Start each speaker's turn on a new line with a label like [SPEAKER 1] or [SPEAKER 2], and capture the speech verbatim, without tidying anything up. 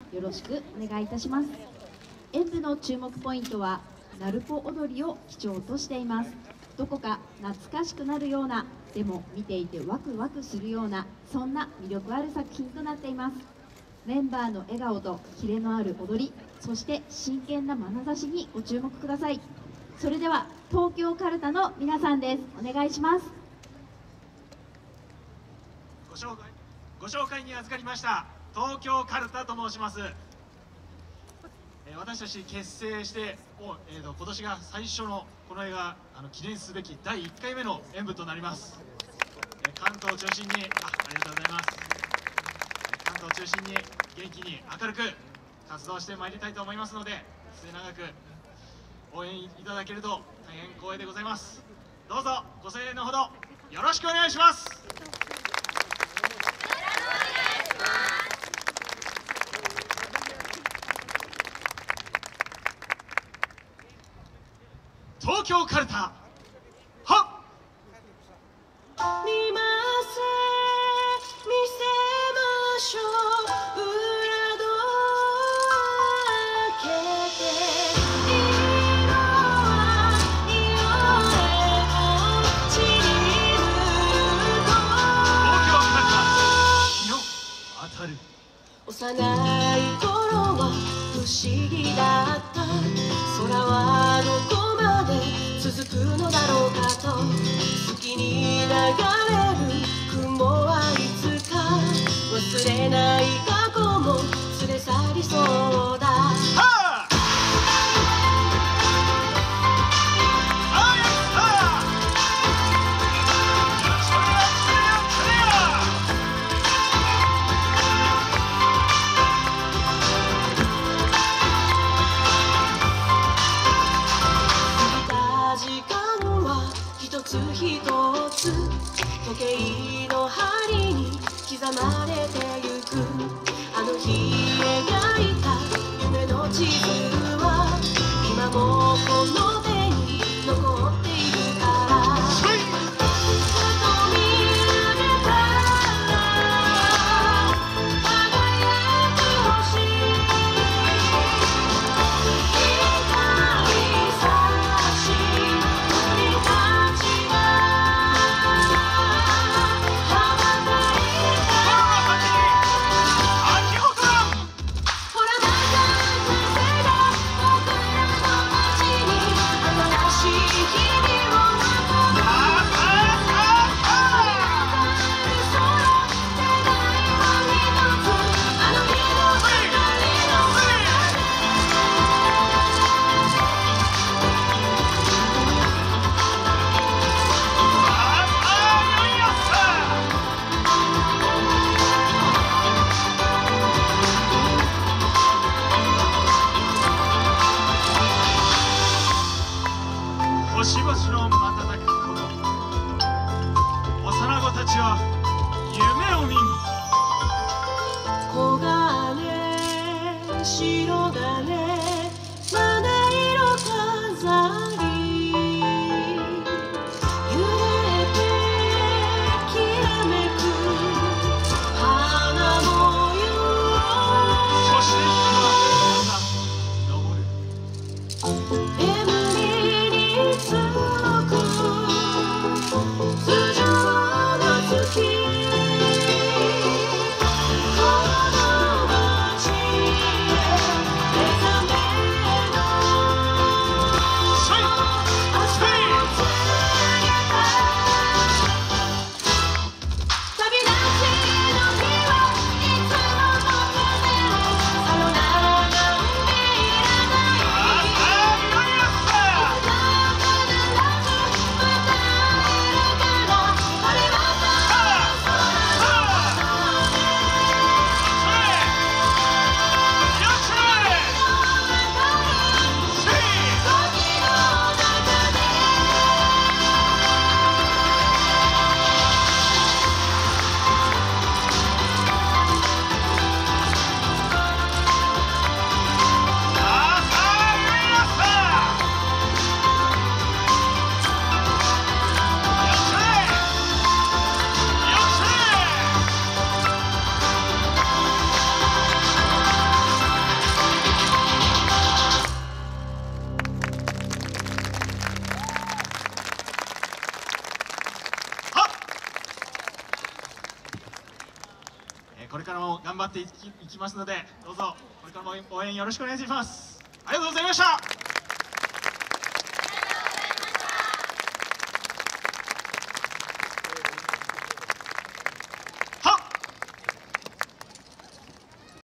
[SPEAKER 1] よろしくお願いいたします。演舞の注目ポイントはナルポ踊りを基調としています。どこか懐かしくなるような、でも見ていてワクワクするような、そんな魅力ある作品となっています。メンバーの笑顔とキレのある踊り、そして真剣な眼差しにご注目ください。それでは東京カルタの皆さんです。お願いします。
[SPEAKER 2] ご紹介ご紹介に預かりました東京カルタと申します。えー、私たち結成してもう、えー、と今年が最初のこの映画あの記念すべきだいいっかいめの演舞となります。えー、関東を中心に あ, ありがとうございます、えー、関東を中心に元気に明るく活動してまいりたいと思いますので、末永く応援いただけると大変光栄でございます。どうぞご声援のほどよろしくお願いします。東京カルタ、はっ。
[SPEAKER 3] 見ませ見せましょう、裏戸開けて、色は色へと散りぬると、
[SPEAKER 2] 東京カルタ、日の当たる。
[SPEAKER 3] 幼い頃は不思議だった。空はどこまで続くのだろうかと、月に流れる雲はいつか忘れない過去も連れ去りそうだ。時計の針に刻まれてゆく、あの日描いた夢の地図は今もこの手に残っているから、ずっと見上げたら輝く星、光差し鳥たちが
[SPEAKER 2] しばしの瞬く頃、幼子たちは夢を見る。
[SPEAKER 3] 黄金白金七色飾り、揺れてきらめく花模様、
[SPEAKER 2] そして日はまた昇る。 これからも頑張っていきいきますので、どうぞこれからも応援よろしくお願いします。ありがとうございました。